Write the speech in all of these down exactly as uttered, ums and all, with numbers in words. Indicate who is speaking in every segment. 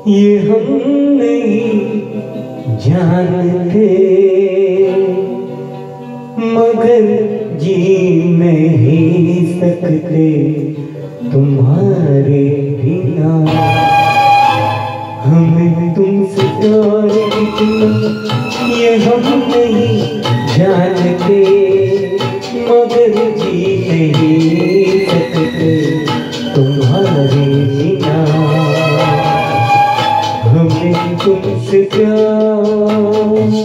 Speaker 1: ये हम नहीं जानते, मगर जी नहीं सकते तुम्हारे बिना। हमें तुमसे प्यार कितना ये हम नहीं जानते, मगर जी नहीं सकते तुम्हारे बिना। हमें तुमसे प्यार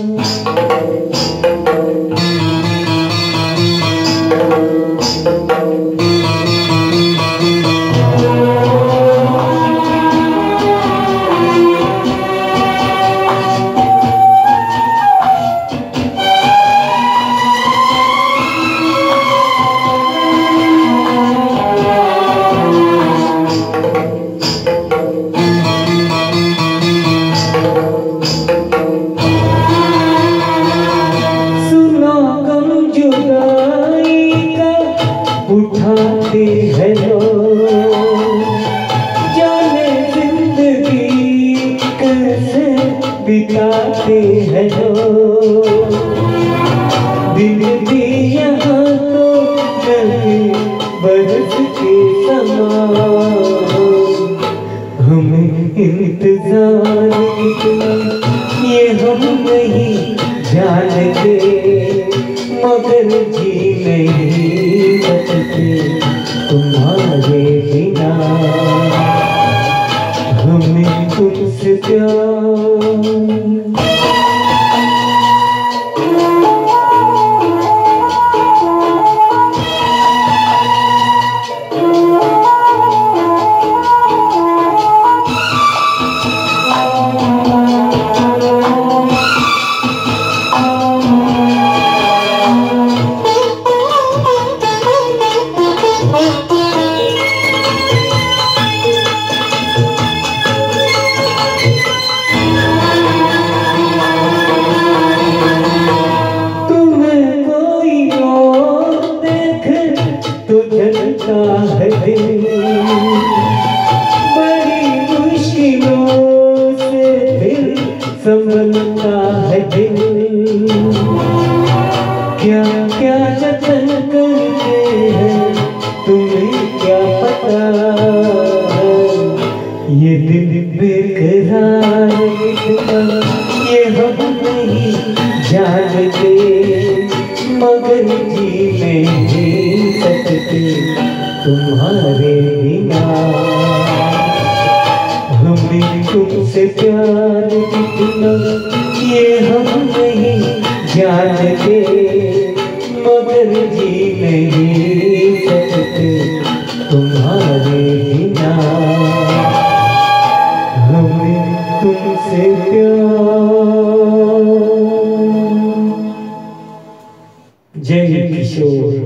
Speaker 1: उठाते हैं लोग, जाने जिंदगी कैसे बिताते हैं लोग। दिन भी यहाँ तो नहीं बरस के समान, हमें इंतजार कितना ये हम नहीं जानते, मगर जी नहीं सकते तुम्हारे बिना। हमें तुमसे प्यार है दिल, बड़ी मुश्किलों से दिल संभलता है दिल। क्या क्या जतन करते हैं तुम्हें क्या पता, ये दिल बेकरार कितना ये हम नहीं जानते, मगर जी नहीं सकते तुम्हारे बिना। हमें तुमसे प्यार कितना ये हम नहीं जानते, मगर जी नहीं सकते तुम्हारे बिना। हमें तुमसे प्यार। जय किशोर।